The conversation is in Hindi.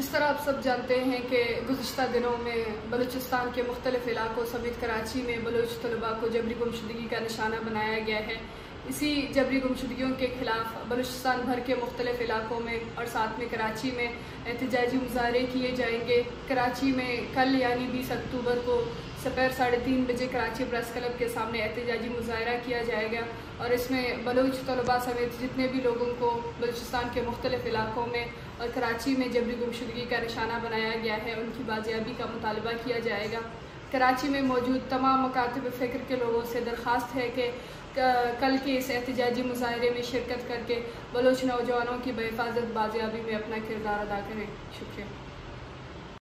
जिस तरह आप सब जानते हैं कि गुज़िश्ता दिनों में बलूचिस्तान के मुख्तलिफ इलाकों समेत कराची में बलूच तलबा को जबरी गुमशुदगी का निशाना बनाया गया है। इसी जबरी गुमशुदगियों के खिलाफ बलूचिस्तान भर के मुख्तलिफ इलाकों में और साथ में कराची में एहतजाजी मुजाहरे किए जाएंगे। कराची में कल यानी 20 अक्टूबर को दोपहर 3:30 बजे कराची प्रेस क्लब के सामने एहतजाजी मुजाहरा किया जाएगा और इसमें बलूच तलबा समेत जितने भी लोगों को बलूचिस्तान के मुख्तलिफ इलाकों में और कराची में जबरी गुमशुदगी का निशाना बनाया गया है उनकी बाजियाबी का मुतालबा किया जाएगा। कराची में मौजूद तमाम मकातिब फ़िक्र के लोगों से दरख्वास्त है कि कल के इस एहतजाजी मुजाहरे में शिरकत करके बलूच नौजवानों की बेहिफाजत बाजियाबी में अपना किरदार अदा करें। शुक्रिया।